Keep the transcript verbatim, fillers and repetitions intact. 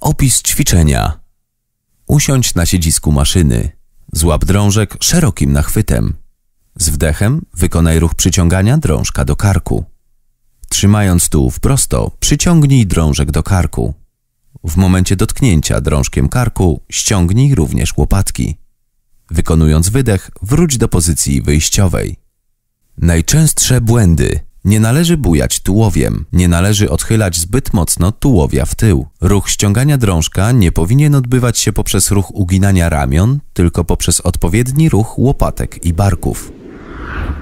Opis ćwiczenia. Usiądź na siedzisku maszyny. Złap drążek szerokim nachwytem. Z wdechem wykonaj ruch przyciągania drążka do karku. Trzymając tułów prosto, przyciągnij drążek do karku. W momencie dotknięcia drążkiem karku ściągnij również łopatki. Wykonując wydech, wróć do pozycji wyjściowej. Najczęstsze błędy. Nie należy bujać tułowiem, nie należy odchylać zbyt mocno tułowia w tył. Ruch ściągania drążka nie powinien odbywać się poprzez ruch uginania ramion, tylko poprzez odpowiedni ruch łopatek i barków.